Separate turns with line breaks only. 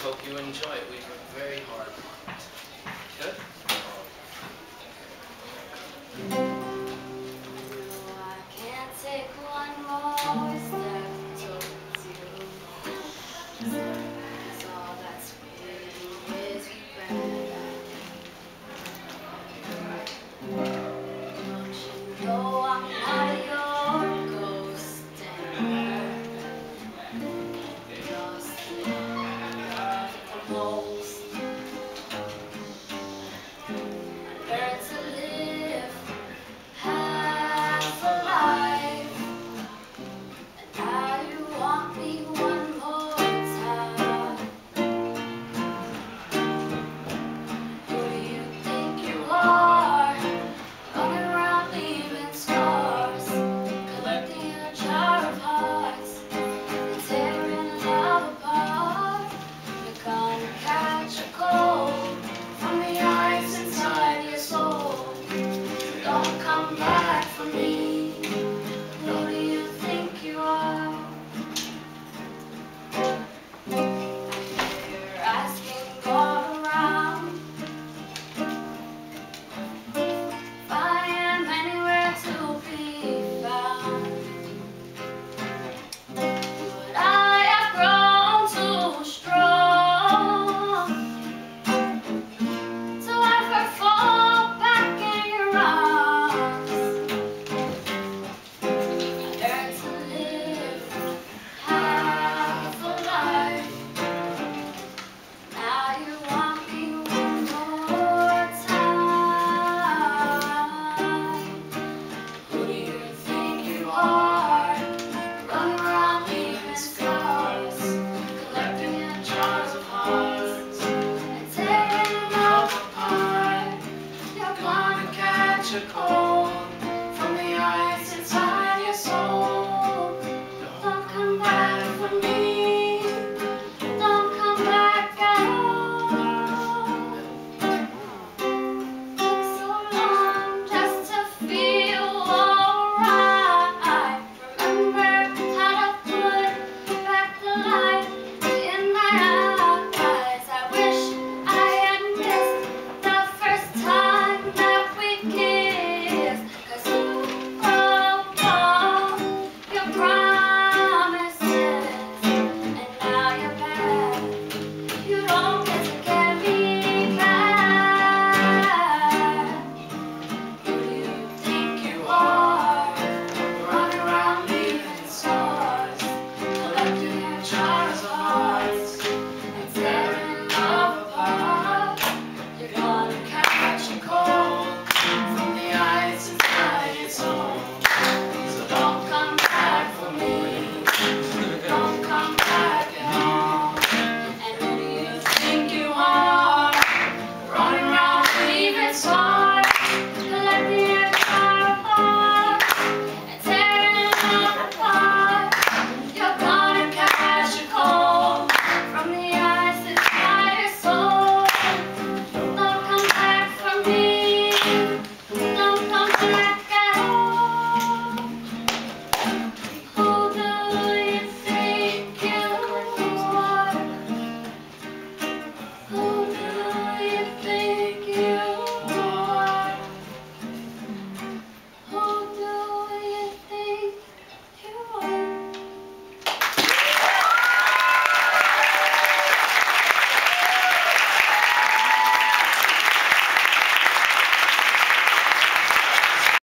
hope you enjoy it. We worked very hard on it. Good?
I can't take one more step towards you. Cause all that's waiting is regret. Don't you know I'm not your ghost anymore? You're still the most. I learned to live half a life, and now you want me one more time. Who do you think you are? Running around leaving scars, collecting a jar of hearts, and tearing love apart. You're gonna catch a cold from the ice inside your soul. Don't come back for me. Who do you think you are? You're asking all around if I am anywhere to be found. But I have grown too strong to ever fall back in your arms. I learned to live half a life. Now you want me one more time. Who do you think you are? Running around leaving scars, collecting in jars of hearts, and tearing love apart. You're gonna catch a cold